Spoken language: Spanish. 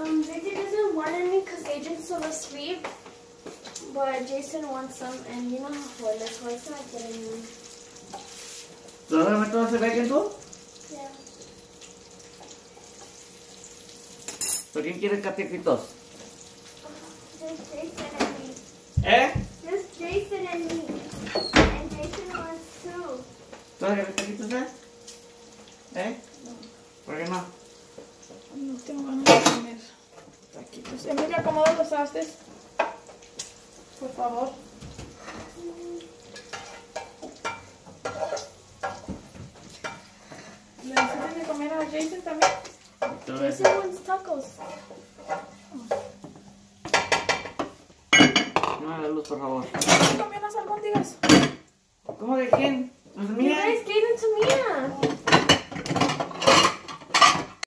Vicky doesn't want any because Adrian's so sweet. But Jason wants some, and you know how it is, so it's not getting them. ¿Tú vas a meter todo ese bacon tú? Yeah. ¿Pero quién quiere capititos? Just Jason and me. ¿Eh? Just Jason and me. And Jason wants two. ¿Tú vas a querer taquitos, ¿Eh? No. ¿Por qué no? No tengo ganas de comer taquitos. Emilia, acomoda los trastes. Por favor. ¿Le hacen de comer a Jason también? Jason wants tacos. No, la luz, por favor. ¿Quién comió las albóndigas? ¿Cómo de quién? ¿Las You mías? guys gave them to Mia.